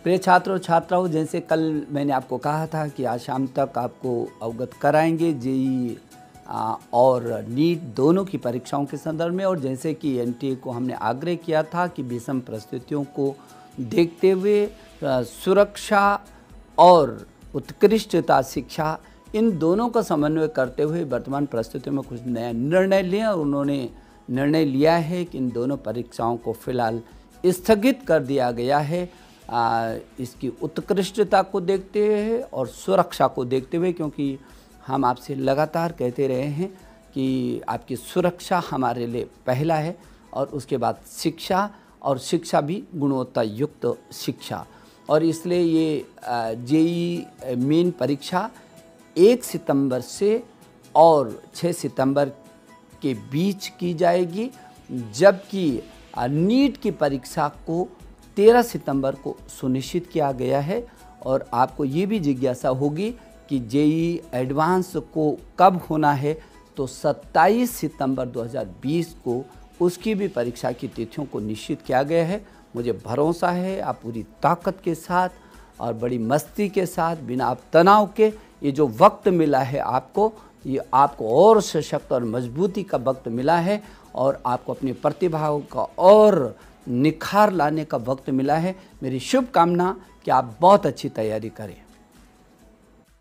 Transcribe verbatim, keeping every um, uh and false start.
प्रिय छात्रों छात्राओं, जैसे कल मैंने आपको कहा था कि आज शाम तक आपको अवगत कराएंगे जेईई और नीट दोनों की परीक्षाओं के संदर्भ में। और जैसे कि एनटीए को हमने आग्रह किया था कि विषम परिस्थितियों को देखते हुए सुरक्षा और उत्कृष्टता शिक्षा, इन दोनों का समन्वय करते हुए वर्तमान परिस्थितियों में कुछ नया निर्णय लिया। और उन्होंने निर्णय लिया है कि इन दोनों परीक्षाओं को फिलहाल स्थगित कर दिया गया है, आ, इसकी उत्कृष्टता को देखते हुए और सुरक्षा को देखते हुए, क्योंकि हम आपसे लगातार कहते रहे हैं कि आपकी सुरक्षा हमारे लिए पहला है और उसके बाद शिक्षा, और शिक्षा भी गुणवत्ता युक्त शिक्षा। और इसलिए ये जेईई मेन परीक्षा एक सितंबर से और छह सितंबर के बीच की जाएगी, जबकि नीट की परीक्षा को तेरह सितंबर को सुनिश्चित किया गया है। और आपको ये भी जिज्ञासा होगी कि जेईई एडवांस को कब होना है, तो सत्ताईस सितंबर दो हज़ार बीस को उसकी भी परीक्षा की तिथियों को निश्चित किया गया है। मुझे भरोसा है आप पूरी ताकत के साथ और बड़ी मस्ती के साथ, बिना आप तनाव के, ये जो वक्त मिला है आपको, ये आपको और सशक्त और मजबूती का वक्त मिला है और आपको अपनी प्रतिभाओं का और निखार लाने का वक्त मिला है। मेरी शुभकामना कि आप बहुत अच्छी तैयारी करें।